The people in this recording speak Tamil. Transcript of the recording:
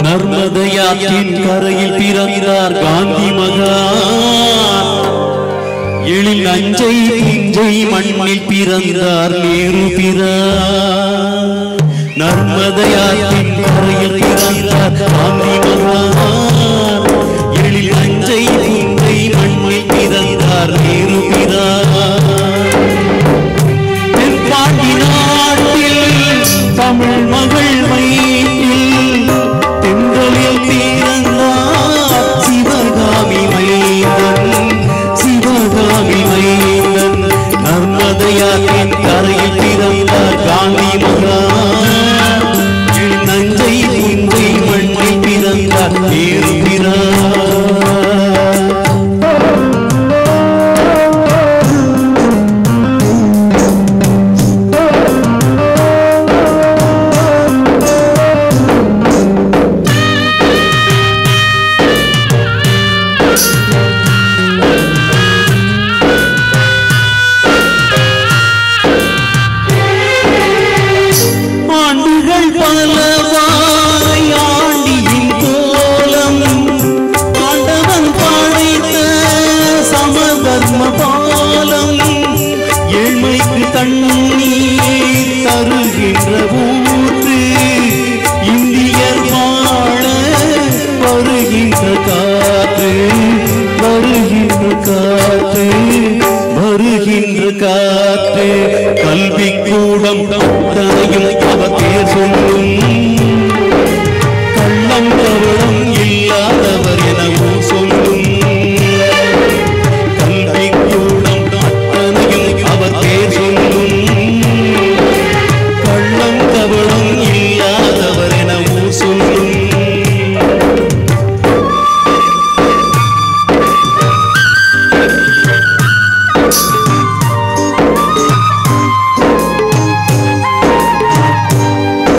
நர்மதையாற்றின் கரையில் பிறந்தார் காந்தி மகான். எழில் நஞ்சை புஞ்சை மண்ணில் பிறந்தார் நேரு பிரான். நர்மதையாற்றின் கரையில் பிறந்தார் காந்தி மகான். எழில் நஞ்சை புஞ்சை மண்ணில் பிறந்தார் நேரு பிரான். தென்பாண்டி நாட்டில் தமிழ் மகள் வயிற்றில் தென்றலில் பிறந்தார் சிவகாமி மைந்தன். சிவகாமி மைந்தன் நர்மதையாற்றின் கரையில் பிறந்தார் காந்தி மகான். நஞ்சை புஞ்சை மண்ணில் பிறந்தார் நேரு பிரான். கல்வி கூடம் தனையும் அவர் பேர் சொல்லும்.